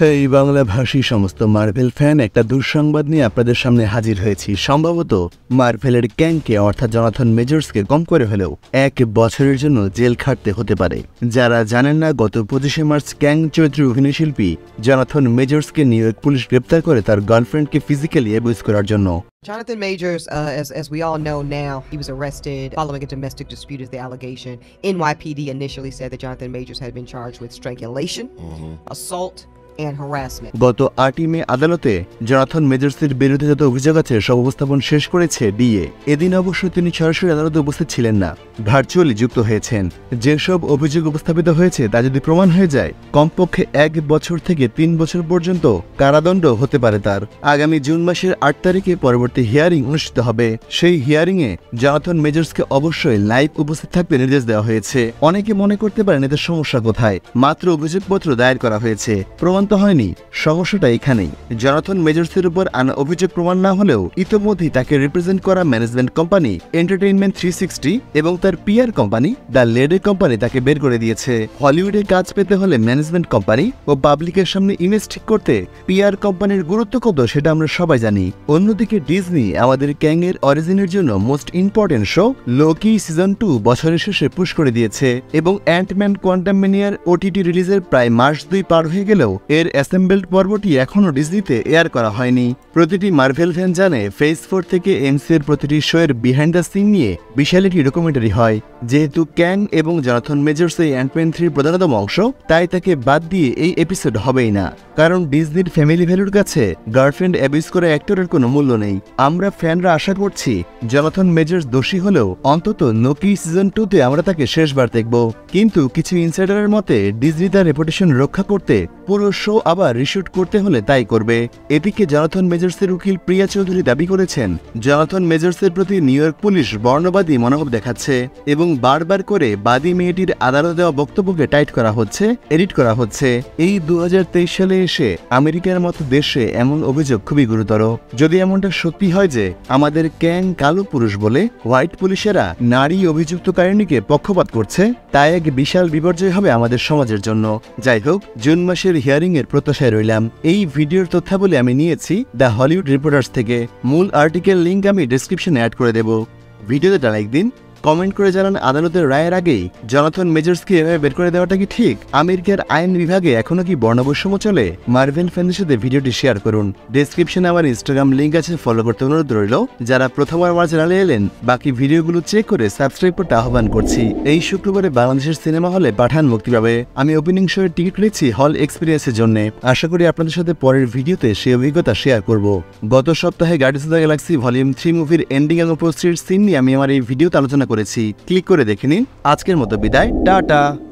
এই বাংলা ভাষী সমস্ত মার্ভেল ফ্যান একটা দুঃসংবাদ নিয়ে আপনাদের সামনে হাজির হয়েছি। সম্ভবত মার্ভেলের ক্যাংকে অর্থাৎ জনাথন মেজর্সকে কম করে হলেও 1 বছরের জন্য জেল খাটতে হতে পারে। যারা জানেন না, গত 25শে মার্চ ক্যাং চরিত্রের অভিনয়শিল্পী জনাথন মেজর্সকে নিউ ইয়র্ক পুলিশ গ্রেপ্তার করে তার গার্লফ্রেন্ডকে ফিজিক্যালি অ্যাবিউজ করার জন্য। Jonathon Majors, as we all know now, he was arrested following a domestic dispute is the allegation. NYPD initially said that Jonathon Majors had been charged with strangulation, assault, and harassment. গত 8 মে আদালতে Jonathan মেজর্সের বিরুদ্ধে যত অভিযোগ আছে সব উপস্থাপন শেষ করেছে ডিএ। এদিন অবশ্য তিনি সরাসরি আদালতে উপস্থিত ছিলেন না, ভার্চুয়ালি যুক্ত হয়েছেন। যেসব অভিযোগ উপস্থাপিত হয়েছে তা যদি প্রমাণ হয়ে যায়, কমপক্ষে 1 বছর থেকে 3 বছর পর্যন্ত কারাদণ্ড হতে পারে তার। আগামী জুন মাসের 8 তারিখে পরবর্তী হিয়ারিং অনুষ্ঠিত হবে। সেই হিয়ারিংয়ে জনাথন মেজর্সকে অবশ্যই লাইভ উপস্থিত থাকতে নির্দেশ দেওয়া হয়েছে। অনেকে মনে করতে পারেন এদের সমস্যা কোথায়, মাত্র অভিযোগপত্র দায়ের করা হয়েছে, প্রমাণ তো হয়নি। সমস্যাটা এখানেই, জনাথন মেজর্সের উপর আনা অভিযোগ প্রমাণ না হলেও ইতোমধ্যেই তাকে রিপ্রেজেন্ট করা ম্যানেজমেন্ট কোম্পানি এন্টারটেইনমেন্ট 360 এবং তার PR company the lady company তাকে বের করে দিয়েছে। হলিউডে কাজ পেতে হলে ম্যানেজমেন্ট কোম্পানি ও পাবলিকের সামনে ইমেজ ঠিক করতে পিআর কোম্পানির গুরুত্ব কত সেটা আমরা সবাই জানি। অন্যদিকে ডিজনি আমাদের ক্যাং এর অরিজিনের জন্য most important show Loki season 2 বছরের শেষে পুশ করে দিয়েছে এবং অ্যান্টম্যান কোয়ান্টামেনিয়ার ওটিটি রিলিজের প্রায় মাস 2 পার হয়ে গেলেও এর অ্যাসেম্বলড পর্বটি এখনও ডিজনিতে এয়ার করা হয়নি। প্রতিটি মার্ভেল ফ্যান জানে ফেজ 4 থেকে এমসিএর প্রতিটি শো এর বিহাইন্ড দ্য সিন নিয়ে বিশাল একটি ডকুমেন্টারি হয়। যেহেতু ক্যাং এবং জনাথন মেজর্স এই অ্যান্টম্যান 3 প্রধানতম অংশ, তাই তাকে বাদ দিয়ে এই এপিসোড হবেই না। কারণ ডিজনির ফ্যামিলি ভ্যালুর কাছে গার্লফ্রেন্ড অ্যাবিউজ করা অ্যাক্টরের কোনো মূল্য নেই। আমরা ফ্যানরা আশা করছি জনাথন মেজর্স দোষী হলেও অন্তত লোকি সিজন 2-তে আমরা তাকে শেষবার দেখব। কিন্তু কিছু ইনসাইডারের মতে ডিজনি তার রেপুটেশন রক্ষা করতে পুরো শো আবার রিশুট করতে হলে তাই করবে। এদিকে জনাথন মেজর্সের উকিল প্রিয়া চৌধুরী দাবি করেছেন জনাথন মেজর্সের প্রতি নিউ ইয়র্ক পুলিশ বর্ণবাদী মনোভাব দেখাচ্ছে এবং বারবার করে বাদী মেয়েটির আদালতে দেওয়া বক্তব্যকে টাইট করা হচ্ছে, এডিট করা হচ্ছে। এই 2023 সালে এসে আমেরিকার মতো দেশে এমন অভিযোগ খুবই গুরুতর। যদি এমনটা সত্যি হয় যে আমাদের ক্যাং কালো পুরুষ বলে হোয়াইট পুলিশেরা নারী অভিযুক্তকারিণীকে পক্ষপাত করছে, তাই এক বিশাল বিপর্যয় হবে আমাদের সমাজের জন্য। যাই হোক, জুন মাসের হিয়ারিং এর প্রত্যাশায় রইলাম। এই ভিডিওর তথ্যাবলী আমি নিয়েছি দ্য হলিউড রিপোর্টার্স থেকে। মূল আর্টিকেল লিঙ্ক আমি ডেসক্রিপশনে অ্যাড করে দেব। ভিডিওতে লাইক দিন, কমেন্ট করে জানান আদালতের রায়ের আগেই জনাথন মেজর্সকে এভাবে বের করে দেওয়াটা কি ঠিক? আমেরিকার আইন বিভাগে এখনো কি বর্ণবৈষম্য চলে? মার্ভেল ফ্যানদের সাথে ভিডিওটি শেয়ার করুন। ডেসক্রিপশনে আমার ইনস্টাগ্রাম লিঙ্ক আছে, ফলো করতে অনুরোধ রইল। যারা প্রথমবার আমার চ্যানেলে এলেন, বাকি ভিডিওগুলো চেক করে সাবস্ক্রাইব করতে আহ্বান করছি। এই শুক্রবারে বাংলাদেশের সিনেমা হলে পাঠান মুক্তি পাবে। আমি ওপেনিং শো এর টিকিট নিচ্ছি হল এক্সপিরিয়েন্সের জন্য। আশা করি আপনাদের সাথে পরের ভিডিওতে সেই অভিজ্ঞতা শেয়ার করব। গত সপ্তাহে Guardians of the Galaxy volume 3 মুভির এন্ডিং এবং পোস্ট সিন নিয়ে আমি আমার এই ভিডিওতে আলোচনা করেছি। ক্লিক করে দেখে নিন। আজকের মতো বিদায়, টাটা।